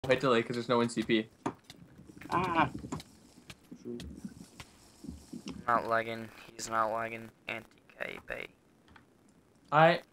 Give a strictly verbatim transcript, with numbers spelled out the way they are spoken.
hit delay because there's no N C P. Ah. Not lagging. He's not lagging. Anti-K bait. I